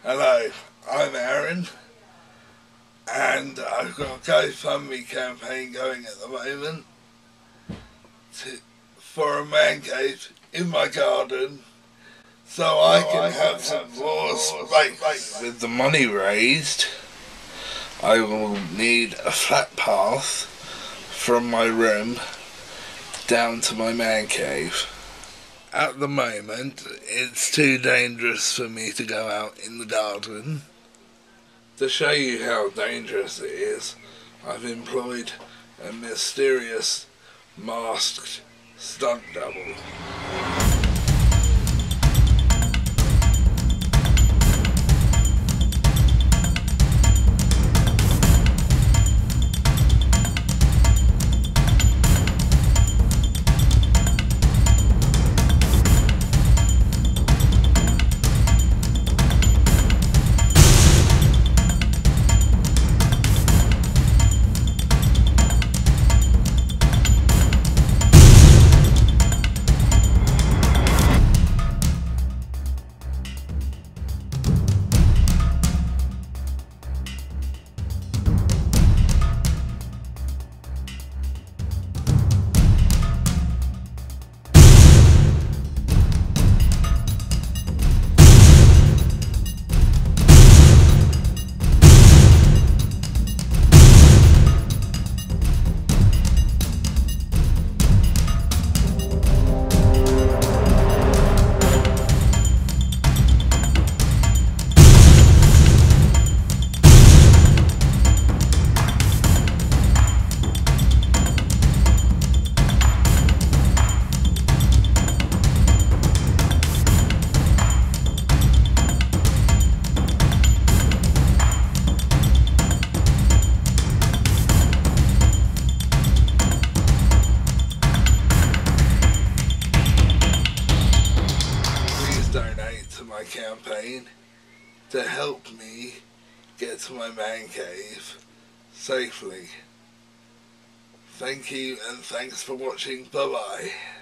Hello, I'm Aaron, and I've got a Gofundme campaign going at the moment for a man cave in my garden, so I can have some more space. With the money raised, I will need a flat path from my room down to my man cave. At the moment, it's too dangerous for me to go out in the garden. To show you how dangerous it is, I've employed a mysterious masked stunt double. Donate to my campaign to help me get to my man cave safely. Thank you and thanks for watching. Bye bye.